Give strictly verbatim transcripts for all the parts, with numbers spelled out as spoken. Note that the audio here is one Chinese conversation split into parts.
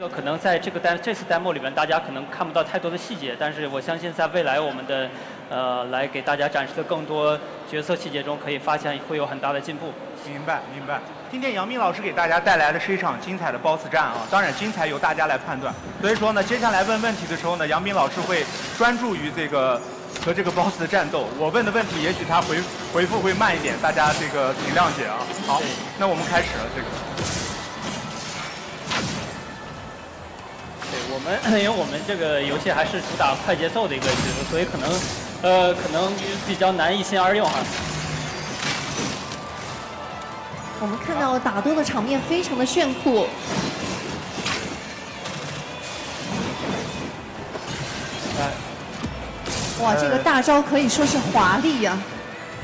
可能在这个单这次 demo 里面，大家可能看不到太多的细节，但是我相信在未来我们的呃来给大家展示的更多角色细节中，可以发现会有很大的进步。 明白，明白。今天杨明老师给大家带来的是一场精彩的 boss 战啊，当然精彩由大家来判断。所以说呢，接下来问问题的时候呢，杨明老师会专注于这个和这个 boss 的战斗。我问的问题，也许他回回复会慢一点，大家这个请谅解啊。好，那我们开始了这个。 对我们，因为我们这个游戏还是主打快节奏的一个角色，所以可能呃可能比较难一心二用啊。 我们看到打斗的场面非常的炫酷。哇，这个大招可以说是华丽呀、啊！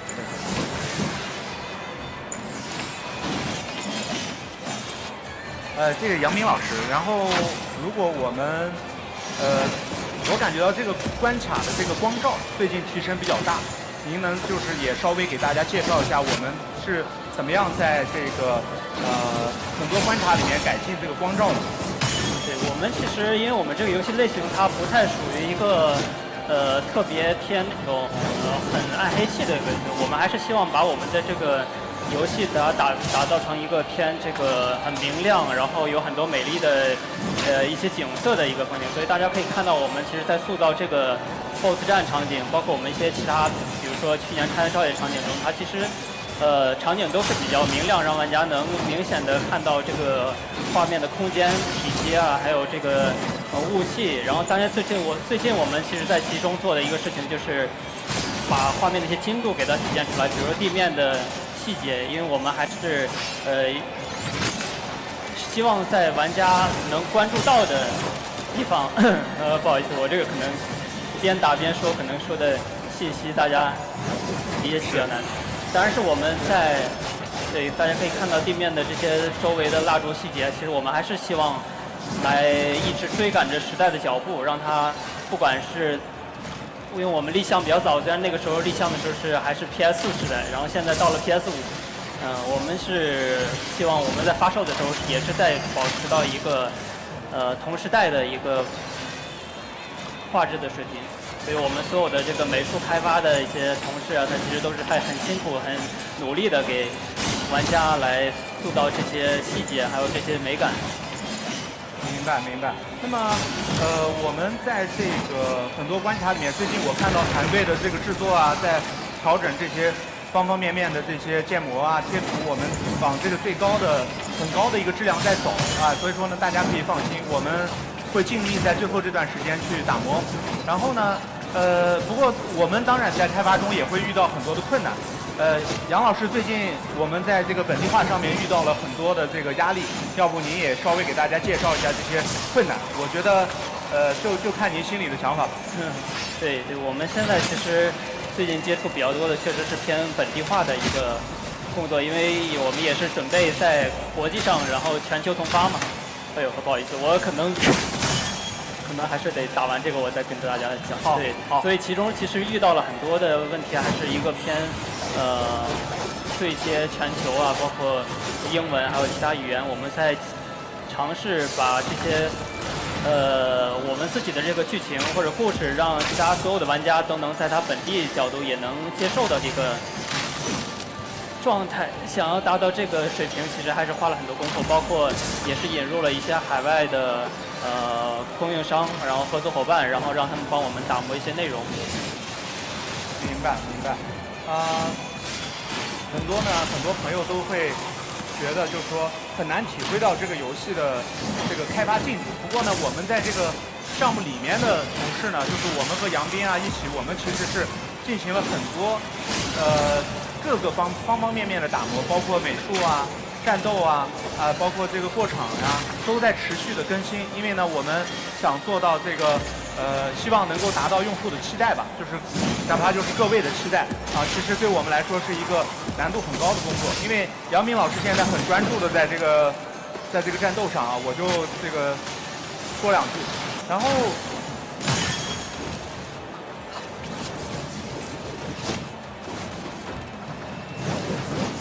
呃，这个杨明老师，然后如果我们呃，我感觉到这个关卡的这个光照最近提升比较大，您能就是也稍微给大家介绍一下我们是怎么样在这个呃很多关卡里面改进这个光照的？ 对，我们其实因为我们这个游戏类型它不太属于一个呃特别偏那种呃很暗黑系的一个，我们还是希望把我们的这个游戏打打打造成一个偏这个很明亮，然后有很多美丽的呃一些景色的一个风景。所以大家可以看到，我们其实在塑造这个 B O S S 战场景，包括我们一些其他，比如说去年拆招野场景中，它其实呃场景都是比较明亮，让玩家能明显的看到这个画面的空间体积啊，还有这个呃雾气。然后当然最近我最近我们其实在集中做的一个事情就是把画面的一些精度给它体现出来，比如说地面的细节，因为我们还是呃希望在玩家能关注到的地方，呃不好意思，我这个可能边打边说，可能说的信息大家理解比较难。当然是我们在对大家可以看到地面的这些周围的蜡烛细节，其实我们还是希望来一直追赶着时代的脚步，让它不管是。因为我们立项比较早，虽然那个时候立项的时候是还是 P S 四时代，然后现在到了 P S 五，嗯、呃，我们是希望我们在发售的时候也是在保持到一个呃同时代的一个画质的水平，所以我们所有的这个美术开发的一些同事啊，他其实都是还很辛苦、很努力的给玩家来塑造这些细节，还有这些美感。 明白明白。那么，呃，我们在这个很多关卡里面，最近我看到团队的这个制作啊，在调整这些方方面面的这些建模啊、贴图，我们往这个最高的、很高的一个质量在走啊。所以说呢，大家可以放心，我们会尽力在最后这段时间去打磨。然后呢，呃，不过我们当然在开发中也会遇到很多的困难。呃，杨老师，最近我们在这个本地化上面遇到了很多的这个压力，要不您也稍微给大家介绍一下这些困难？我觉得，呃，就就看您心里的想法吧。 嗯，对对，我们现在其实最近接触比较多的，确实是偏本地化的一个工作，因为我们也是准备在国际上，然后全球同发嘛。哎呦，不好意思，我可能。可能还是得打完这个，我再跟大家讲。对，所以其中其实遇到了很多的问题，还是一个偏呃对接全球啊，包括英文还有其他语言，我们在尝试把这些呃我们自己的这个剧情或者故事，让其他所有的玩家都能在他本地角度也能接受的这个状态。想要达到这个水平，其实还是花了很多功夫，包括也是引入了一些海外的。呃，供应商，然后合作伙伴，然后让他们帮我们打磨一些内容。 明白，明白。啊、呃，很多呢，很多朋友都会觉得，就是说很难体会到这个游戏的这个开发进度。不过呢，我们在这个项目里面的同事呢，就是我们和杨斌啊一起，我们其实是进行了很多呃各个方方方面面的打磨，包括美术啊。战斗啊，啊、呃，包括这个过场呀、啊，都在持续的更新。因为呢，我们想做到这个，呃，希望能够达到用户的期待吧，就是哪怕就是各位的期待啊。其实对我们来说是一个难度很高的工作。因为杨明老师现在很专注的在这个，在这个战斗上啊，我就这个说两句，然后。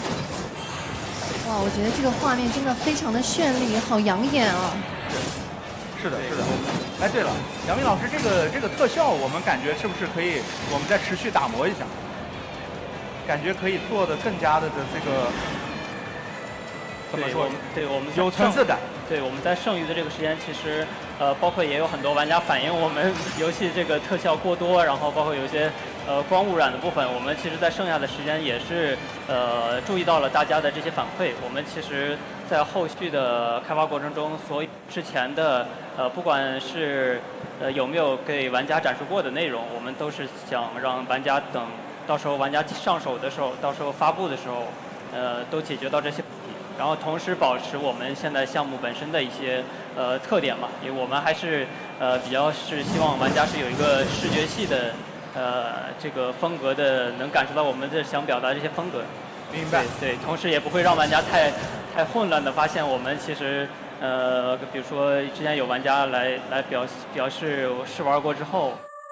哇，我觉得这个画面真的非常的绚丽，好养眼啊！ 是的，是的。哎，对了，杨明老师，这个这个特效，我们感觉是不是可以，我们再持续打磨一下？感觉可以做的更加的的这个。 怎么说？ 对，我们有层次感。 对，我们在剩余的这个时间，其实呃，包括也有很多玩家反映我们游戏这个特效过多，然后包括有一些呃光污染的部分，我们其实在剩下的时间也是呃注意到了大家的这些反馈。我们其实，在后续的开发过程中，所以之前的呃不管是呃有没有给玩家展示过的内容，我们都是想让玩家等到时候玩家上手的时候，到时候发布的时候，呃都解决到这些。 然后同时保持我们现在项目本身的一些呃特点嘛，因为我们还是呃比较是希望玩家是有一个视觉系的呃这个风格的，能感受到我们的想表达这些风格。 明白。 对，对同时也不会让玩家太太混乱的发现我们其实呃比如说之前有玩家来来表表示试玩过之后。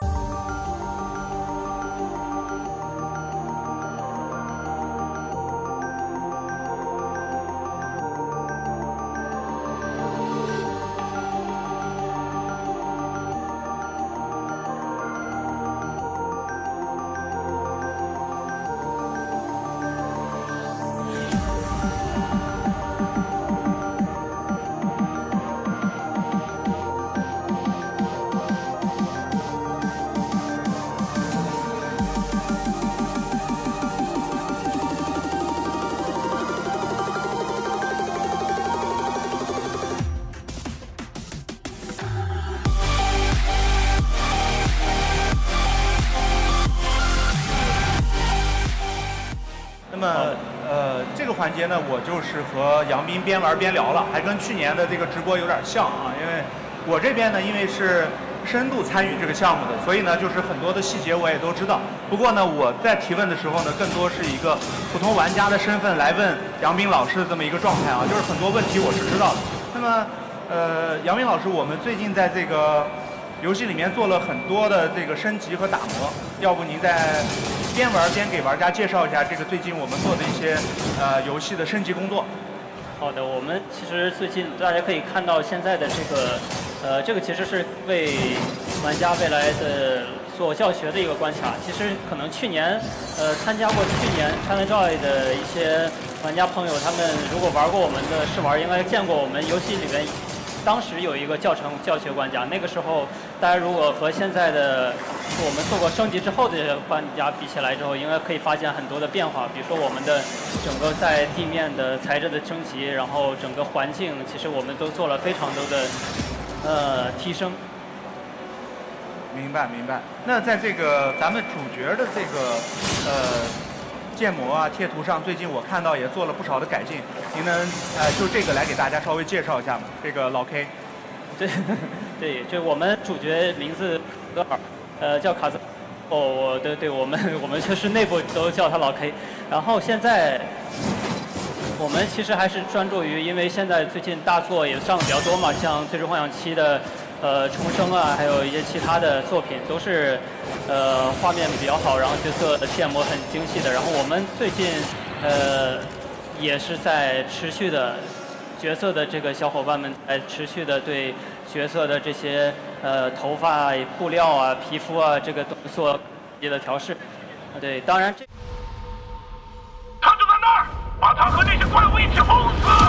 那么，呃，这个环节呢，我就是和杨斌边玩边聊了，还跟去年的这个直播有点像啊。因为我这边呢，因为是深度参与这个项目的，所以呢，就是很多的细节我也都知道。不过呢，我在提问的时候呢，更多是一个普通玩家的身份来问杨斌老师的这么一个状态啊，就是很多问题我是知道的。那么，呃，杨斌老师，我们最近在这个游戏里面做了很多的这个升级和打磨，要不您再边玩边给玩家介绍一下这个最近我们做的一些呃游戏的升级工作。 好的，我们其实最近大家可以看到现在的这个，呃，这个其实是为玩家未来的做教学的一个关卡。其实可能去年，呃，参加过去年 ChinaJoy 的一些玩家朋友，他们如果玩过我们的试玩，应该见过我们游戏里面。当时有一个教程教学关卡，那个时候大家如果和现在的我们做过升级之后的关卡比起来之后，应该可以发现很多的变化。比如说我们的整个在地面的材质的升级，然后整个环境，其实我们都做了非常多的呃提升。 明白明白。那在这个咱们主角的这个呃建模啊、贴图上，最近我看到也做了不少的改进。您能呃就这个来给大家稍微介绍一下吗？这个老 K。 对对，就我们主角名字格尔，呃叫卡兹。哦，我对对，我们我们确实内部都叫他老 K。然后现在我们其实还是专注于，因为现在最近大作也上的比较多嘛，像《最终幻想七》的呃重生啊，还有一些其他的作品，都是呃画面比较好，然后角色建模很精细的。然后我们最近呃也是在持续的。角色的这个小伙伴们在持续的对角色的这些呃头发、布料啊、皮肤啊这个都做一的调试。对，当然这他就在那儿，把他和那些怪物一起轰死！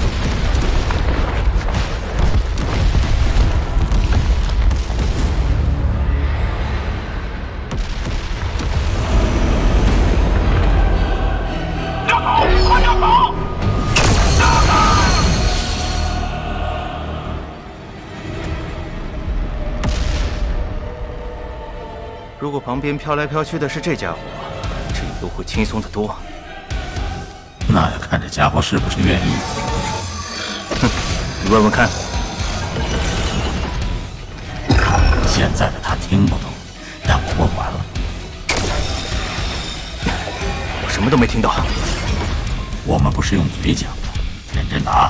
要走，快要走！ 如果旁边飘来飘去的是这家伙，这一路会轻松得多。 那要看这家伙是不是愿意。 哼，你问问看。 现在的他听不懂，但我问完了。 我什么都没听到。 我们不是用嘴讲的，认真打。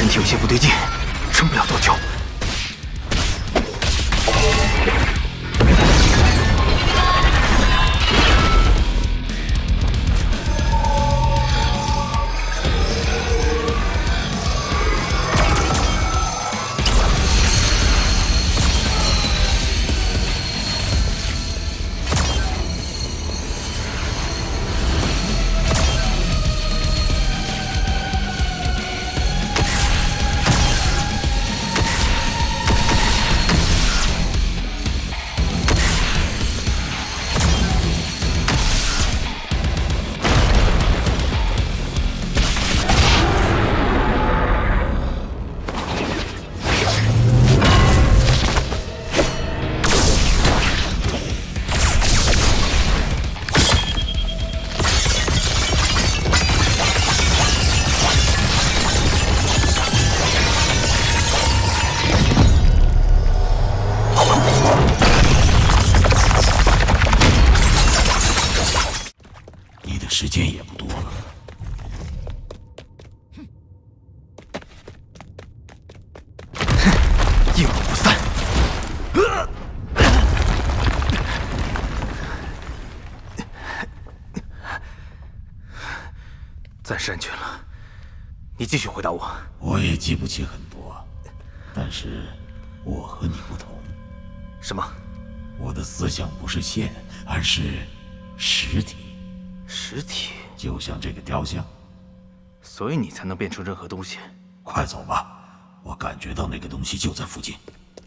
身体有些不对劲，撑不了多久。 时间也不多了。 一往不散。暂时安全了，你继续回答我。 我也记不起很多，但是我和你不同。 什么？ 我的思想不是线，而是实体。 实体就像这个雕像， 所以你才能变出任何东西。 快走吧，我感觉到那个东西就在附近。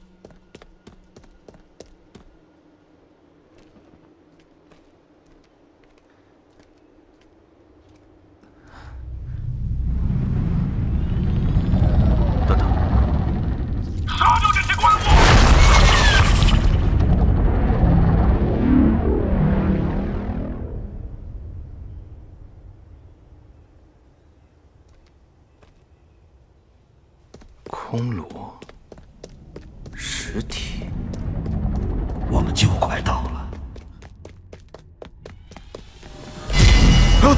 等等， 杀掉这些怪物！ 空炉实体， 我们就快到了。 啊！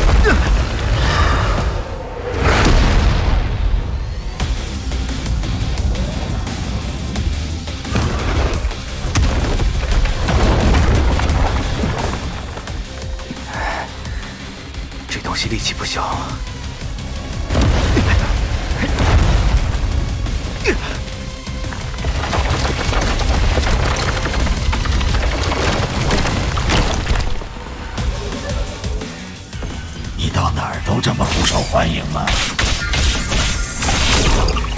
这东西力气不小。 你到哪儿都这么不受欢迎吗？